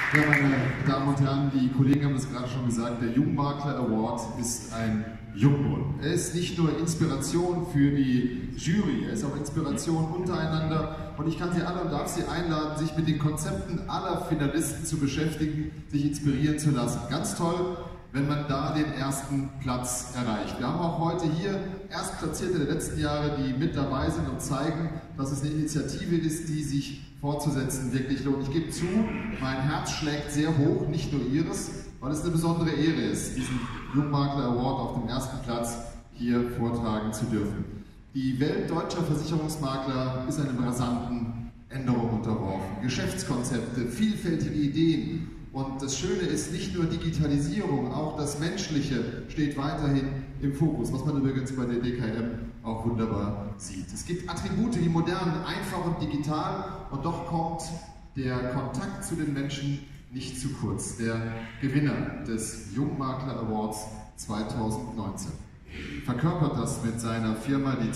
Ja, meine Damen und Herren, die Kollegen haben es gerade schon gesagt, der Jungmakler Award ist ein Jungbrunnen. Er ist nicht nur Inspiration für die Jury, er ist auch Inspiration untereinander und ich kann Sie alle und darf Sie einladen, sich mit den Konzepten aller Finalisten zu beschäftigen, sich inspirieren zu lassen. Ganz toll, wenn man da den ersten Platz erreicht. Wir haben auch heute hier Erstplatzierte der letzten Jahre, die mit dabei sind und zeigen, dass es eine Initiative ist, die sich fortzusetzen wirklich lohnt. Ich gebe zu, mein Herz schlägt sehr hoch, nicht nur Ihres, weil es eine besondere Ehre ist, diesen Jungmakler Award auf dem ersten Platz hier vortragen zu dürfen. Die Welt deutscher Versicherungsmakler ist einer rasanten Änderung unterworfen. Geschäftskonzepte, vielfältige Ideen. Und das Schöne ist, nicht nur Digitalisierung, auch das Menschliche steht weiterhin im Fokus, was man übrigens bei der DKM auch wunderbar sieht. Es gibt Attribute, die modern, einfach und digital, und doch kommt der Kontakt zu den Menschen nicht zu kurz. Der Gewinner des Jungmakler Awards 2019 verkörpert das mit seiner Firma, die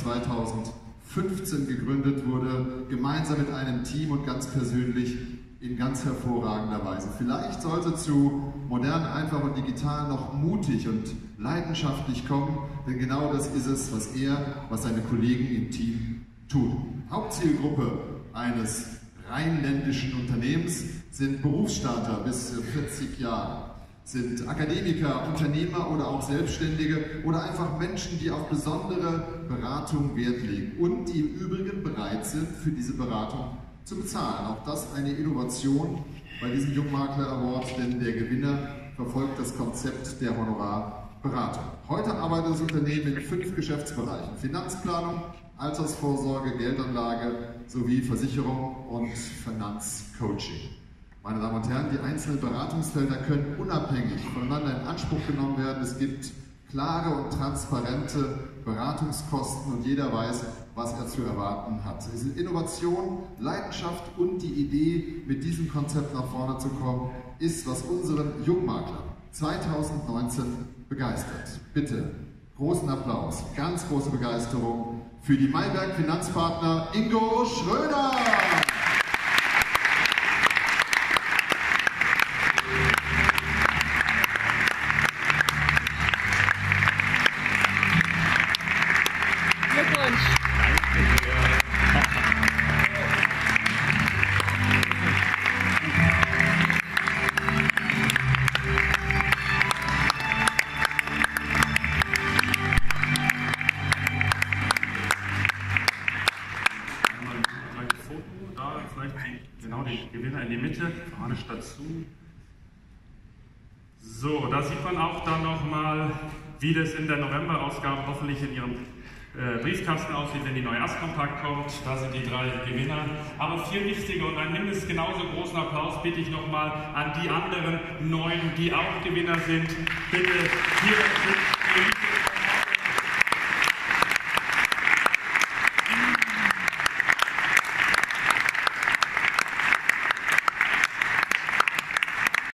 2015 gegründet wurde, gemeinsam mit einem Team und ganz persönlich in ganz hervorragender Weise. Vielleicht sollte zu modern, einfach und digital noch mutig und leidenschaftlich kommen, denn genau das ist es, was seine Kollegen im Team tun. Hauptzielgruppe eines rheinländischen Unternehmens sind Berufsstarter bis 40 Jahre, sind Akademiker, Unternehmer oder auch Selbstständige oder einfach Menschen, die auf besondere Beratung Wert legen und die im Übrigen bereit sind, für diese Beratung zu bezahlen. Auch das eine Innovation bei diesem Jungmakler Award, denn der Gewinner verfolgt das Konzept der Honorarberatung. Heute arbeitet das Unternehmen in 5 Geschäftsbereichen: Finanzplanung, Altersvorsorge, Geldanlage sowie Versicherung und Finanzcoaching. Meine Damen und Herren, die einzelnen Beratungsfelder können unabhängig voneinander in Anspruch genommen werden. Es gibt klare und transparente Beratungskosten und jeder weiß, was er zu erwarten hat. Es ist Innovation, Leidenschaft und die Idee, mit diesem Konzept nach vorne zu kommen, ist, was unseren Jungmakler 2019 begeistert. Bitte, großen Applaus, ganz große Begeisterung für die Mayberg Finanzpartner Ingo Schröder! So, da sieht man auch dann nochmal, wie das in der November-Ausgabe hoffentlich in Ihrem Briefkasten aussieht, wenn die neue Erstkontakt kommt. Da sind die 3 Gewinner. Aber viel wichtiger und einen mindestens genauso großen Applaus bitte ich nochmal an die anderen 9, die auch Gewinner sind. Bitte hier sind